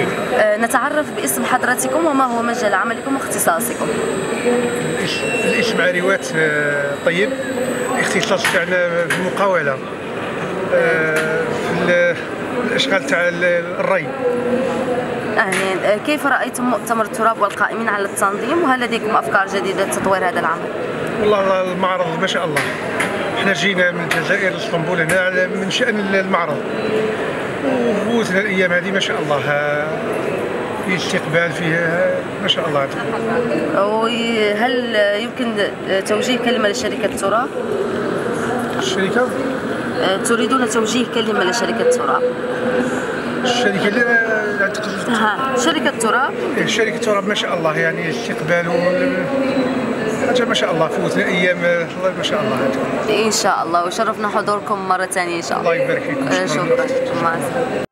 نتعرف باسم حضرتكم وما هو مجال عملكم واختصاصكم؟ الاسم عريوات طيب. الاختصاص تاعنا في المقاولة، في الاشغال تاع الري. يعني كيف رأيتم مؤتمر التراب والقائمين على التنظيم، وهل لديكم أفكار جديدة لتطوير هذا العمل؟ والله المعرض ما شاء الله، احنا جينا من الجزائر لاسطنبول هنا من شأن المعرض، وفوتنا الايام هذه ما شاء الله في استقبال فيه ما شاء الله. وهل يمكن توجيه كلمة لشركة تراب؟ الشركة؟ تريدون توجيه كلمة لشركة تراب؟ الشركة اللي شركة تراب؟ شركة تراب ما شاء الله، يعني استقبال حاجة ما شاء الله، فوتنا أيام ما شاء الله. إن شاء الله، وشرفنا حضوركم مرة ثانية إن شاء الله. الله يبارك فيكم. شكرا.